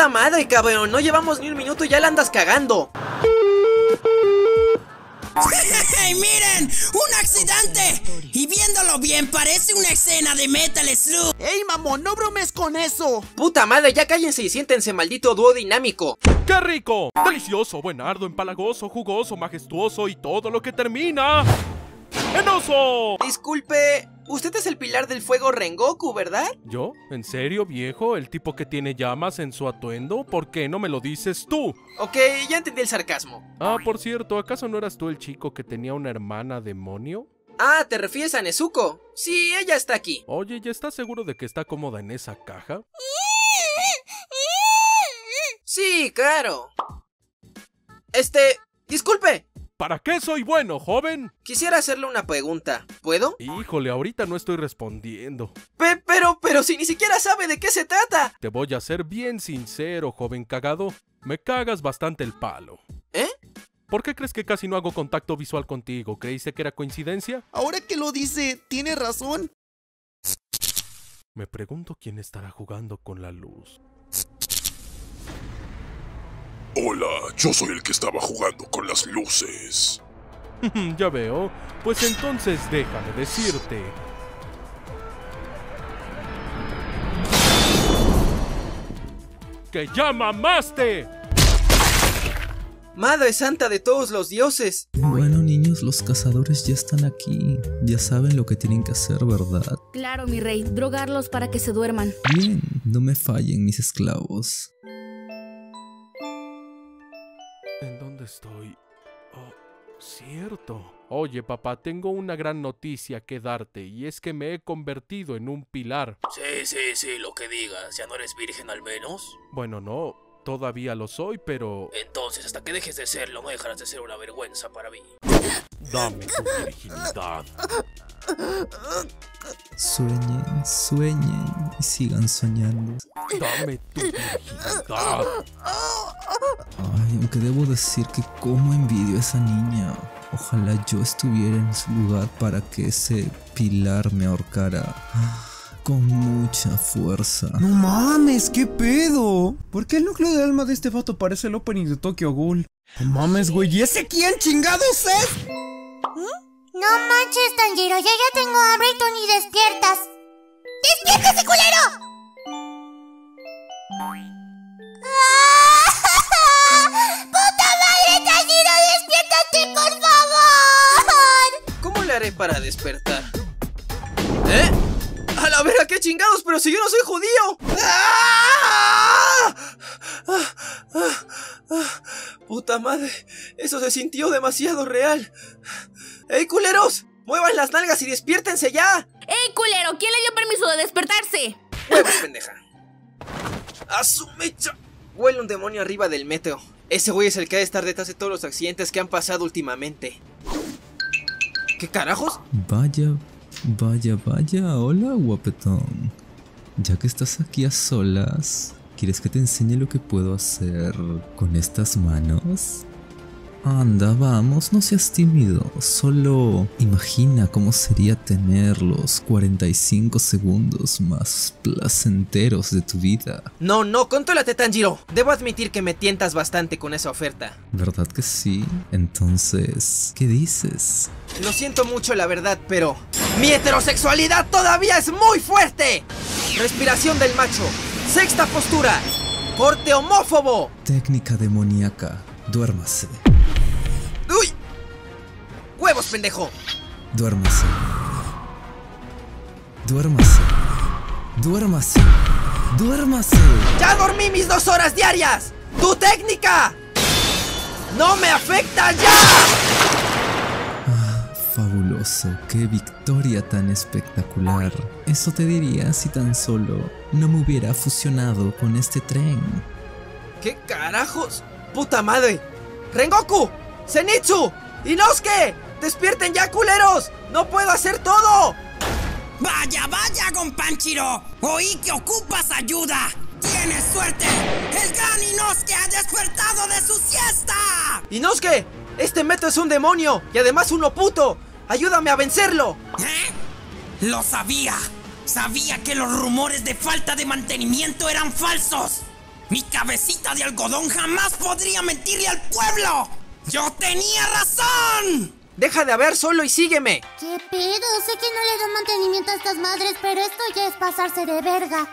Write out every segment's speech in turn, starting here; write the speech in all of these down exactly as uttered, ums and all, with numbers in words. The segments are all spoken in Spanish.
Puta madre, cabrón, no llevamos ni un minuto y ya la andas cagando. ¡Hey, miren! ¡Un accidente! Y viéndolo bien, parece una escena de Metal Slug. ¡Ey, mamón, no bromes con eso! Puta madre, ya cállense y siéntense, maldito dúo dinámico. ¡Qué rico! Delicioso, buenardo, empalagoso, jugoso, majestuoso y todo lo que termina en oso. Disculpe, usted es el pilar del fuego Rengoku, ¿verdad? ¿Yo? ¿En serio, viejo? ¿El tipo que tiene llamas en su atuendo? ¿Por qué no me lo dices tú? Ok, ya entendí el sarcasmo. Ah, por cierto, ¿acaso no eras tú el chico que tenía una hermana demonio? Ah, ¿te refieres a Nezuko? Sí, ella está aquí. Oye, ¿ya estás seguro de que está cómoda en esa caja? Sí, claro. Este, disculpe. ¿Para qué soy bueno, joven? Quisiera hacerle una pregunta, ¿puedo? Híjole, ahorita no estoy respondiendo. Pe pero, pero si ni siquiera sabe de qué se trata. Te voy a ser bien sincero, joven cagado. Me cagas bastante el palo. ¿Eh? ¿Por qué crees que casi no hago contacto visual contigo? ¿Creíste que era coincidencia? Ahora que lo dice, tiene razón. Me pregunto quién estará jugando con la luz. Hola, yo soy el que estaba jugando con las luces. Ya veo. Pues entonces déjame decirte. ¡Que ya mamaste! Madre santa de todos los dioses. Bueno, niños, los cazadores ya están aquí. Ya saben lo que tienen que hacer, ¿verdad? Claro, mi rey, drogarlos para que se duerman. Bien, no me fallen, mis esclavos. ¿En dónde estoy? Oh, cierto. Oye, papá, tengo una gran noticia que darte, y es que me he convertido en un pilar. Sí, sí, sí, lo que digas. ¿Ya no eres virgen al menos? Bueno, no, todavía lo soy, pero... Entonces, hasta que dejes de serlo, no dejarás de ser una vergüenza para mí. Dame tu virginidad. Sueñen, sueñen y sigan soñando. Dame tu virginidad. Ay, aunque debo decir que como envidio a esa niña. Ojalá yo estuviera en su lugar para que ese pilar me ahorcara con mucha fuerza. No mames, ¿qué pedo? ¿Por qué el núcleo del alma de este vato parece el opening de Tokyo Ghoul? No mames, güey, ¿y ese quién chingados es? No manches, Tanjiro, yo ya tengo hambre y tú ni despiertas. ¡Despiértese, culero! ¡Puta madre, Tanjiro, despiértate, por favor! ¿Cómo le haré para despertar? ¿Eh? ¡A la vera, qué chingados! ¡Pero si yo no soy judío! ¡Ah! ¡Ah! ¡Ah! ¡Ah! ¡Puta madre! Eso se sintió demasiado real. ¡Ey, culeros! ¡Muevan las nalgas y despiértense ya! ¡Ey, culero! ¿Quién le dio permiso de despertarse? ¡Huevos, pendeja! ¡A su mecha! Huele un demonio arriba del metro. Ese güey es el que ha de estar detrás de todos los accidentes que han pasado últimamente. ¿Qué carajos? Vaya, vaya, vaya. Hola, guapetón. Ya que estás aquí a solas, ¿quieres que te enseñe lo que puedo hacer con estas manos? Anda, vamos, no seas tímido. Solo imagina cómo sería tener los cuarenta y cinco segundos más placenteros de tu vida. No, no, contrólate, Tanjiro. Debo admitir que me tientas bastante con esa oferta. ¿Verdad que sí? Entonces, ¿qué dices? Lo siento mucho, la verdad, pero... ¡mi heterosexualidad todavía es muy fuerte! Respiración del macho. Sexta postura. Corte homófobo. Técnica demoníaca. Duérmase. ¡Uy! ¡Huevos, pendejo! Duérmase. Duérmase. Duérmase. Duérmase. ¡Ya dormí mis dos horas diarias! ¡Tu técnica! ¡No me afecta ya! Ah, fabuloso. ¡Qué victoria tan espectacular! Eso te diría si tan solo no me hubiera fusionado con este tren. ¿Qué carajos? ¡Puta madre! ¡Rengoku! ¡Zenitsu! ¡Inosuke! ¡Despierten ya, culeros! ¡No puedo hacer todo! ¡Vaya, vaya, Gonpanchiro! ¡Oí que ocupas ayuda! ¡Tienes suerte! ¡El gran Inosuke ha despertado de su siesta! ¡Inosuke! ¡Este metro es un demonio! ¡Y además uno puto! ¡Ayúdame a vencerlo! ¿Eh? ¡Lo sabía! ¡Sabía que los rumores de falta de mantenimiento eran falsos! Mi cabecita de algodón jamás podría mentirle al pueblo. ¡Yo tenía razón! Deja de hablar solo y sígueme. ¿Qué pedo? Sé que no le dan mantenimiento a estas madres, pero esto ya es pasarse de verga.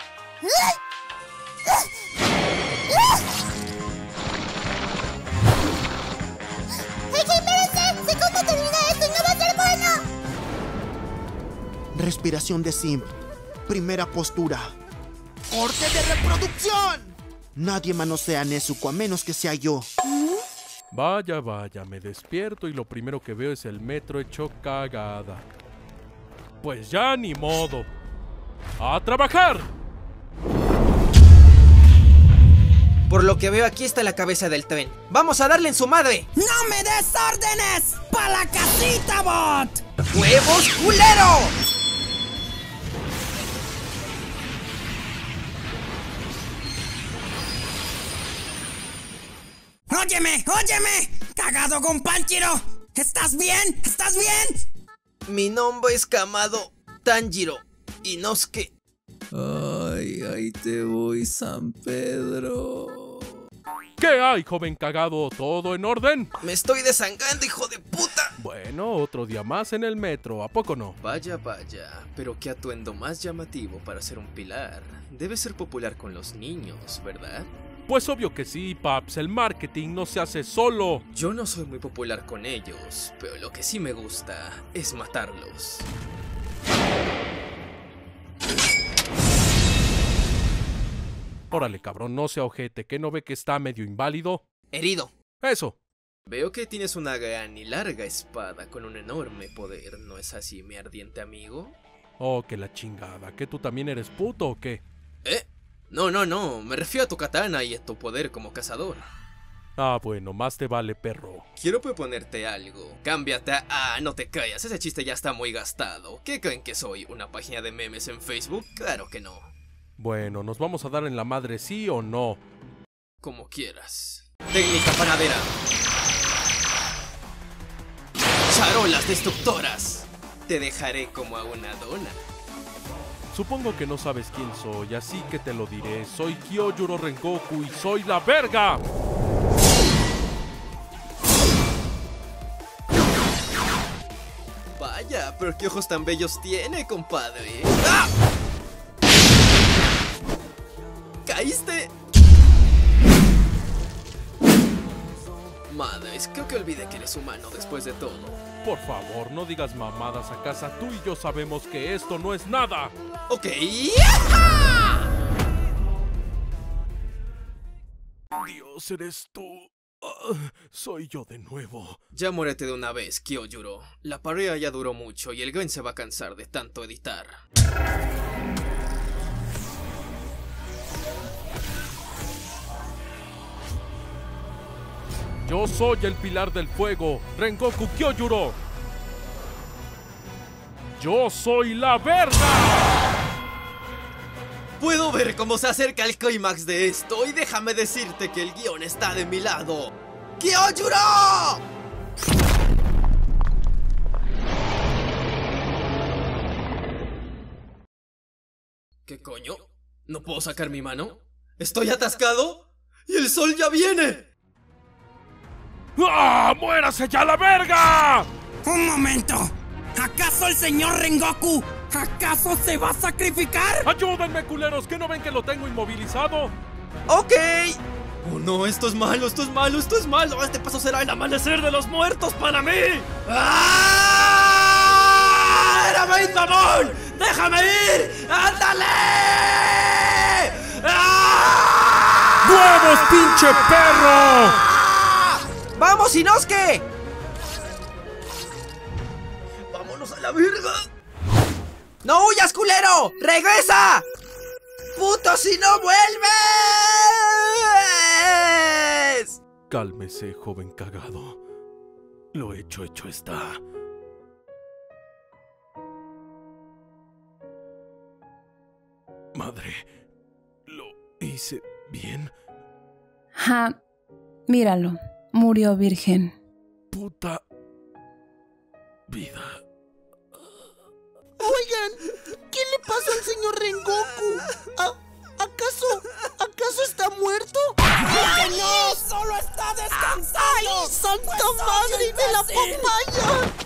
¡Hey, espérense! ¡Sé cómo termina esto y no va a ser bueno! Respiración de Simp. Primera postura. ¡Corte de reproducción! Nadie manosea a Nezuko a menos que sea yo. Vaya, vaya, me despierto y lo primero que veo es el metro hecho cagada. Pues ya ni modo. ¡A trabajar! Por lo que veo, aquí está la cabeza del tren. ¡Vamos a darle en su madre! ¡No me des órdenes! ¡Pa' la casita, bot! ¡Huevos, culero! ¡Óyeme! ¡Óyeme! ¡Cagado con Panchiro! ¿Estás bien? ¿Estás bien? Mi nombre es Kamado Tanjiro Inosuke. Ay, ahí te voy, San Pedro. ¿Qué hay, joven cagado? ¿Todo en orden? Me estoy desangrando, hijo de puta. Bueno, otro día más en el metro, ¿a poco no? Vaya, vaya, pero qué atuendo más llamativo para ser un pilar. Debe ser popular con los niños, ¿verdad? Pues obvio que sí, paps, el marketing no se hace solo. Yo no soy muy popular con ellos, pero lo que sí me gusta es matarlos. Órale, cabrón, no sea ojete, ¿que no ve que está medio inválido? Herido. Eso. Veo que tienes una gran y larga espada con un enorme poder, ¿no es así, mi ardiente amigo? Oh, que la chingada, ¿que tú también eres puto o qué? ¿Eh? No, no, no, me refiero a tu katana y a tu poder como cazador. Ah, bueno, más te vale, perro. Quiero proponerte algo. Cámbiate a... Ah, no te callas, ese chiste ya está muy gastado. ¿Qué creen que soy? ¿Una página de memes en Facebook? Claro que no. Bueno, ¿nos vamos a dar en la madre sí o no? Como quieras. Técnica panadera. Charolas destructoras. Te dejaré como a una dona. Supongo que no sabes quién soy, así que te lo diré. Soy Kyojuro Rengoku y soy la verga. Vaya, pero qué ojos tan bellos tiene, compadre. ¡Ah! ¿Caíste? Madres, creo que olvidé que eres humano después de todo. Por favor, no digas mamadas a casa. Tú y yo sabemos que esto no es nada. Ok. Dios, eres tú. Uh, soy yo de nuevo. Ya muérete de una vez, Kyojuro. La pareja ya duró mucho y el Gwen se va a cansar de tanto editar. Yo soy el pilar del fuego, Rengoku Kyojuro. Yo soy la verga. Puedo ver cómo se acerca el clímax de esto y déjame decirte que el guión está de mi lado. ¡Kyojuro! ¿Qué coño? ¿No puedo sacar mi mano? ¿Estoy atascado? ¡Y el sol ya viene! ¡Ah! ¡Muérase ya la verga! ¡Un momento! ¿Acaso el señor Rengoku? ¿Acaso se va a sacrificar? ¡Ayúdenme, culeros! ¿Que no ven que lo tengo inmovilizado? ¡Ok! ¡Oh no! Esto es malo, esto es malo, esto es malo. Este paso será el amanecer de los muertos para mí. ¡Ah! ¡Era Maid Mamón! ¡Déjame ir! ¡Ándale! ¡Ah! ¡Huevos, pinche perro! ¡Vamos, Inosuke! ¡Vámonos a la verga! ¡No huyas, culero! ¡Regresa! ¡Puto si no vuelves! Cálmese, joven cagado. Lo hecho, hecho está. Madre, ¿lo hice bien? Ja, míralo. Murió virgen. Puta vida. Oigan, ¿qué le pasa al señor Rengoku? ¿A- ¿Acaso, acaso está ¡Santa madre de la papaya!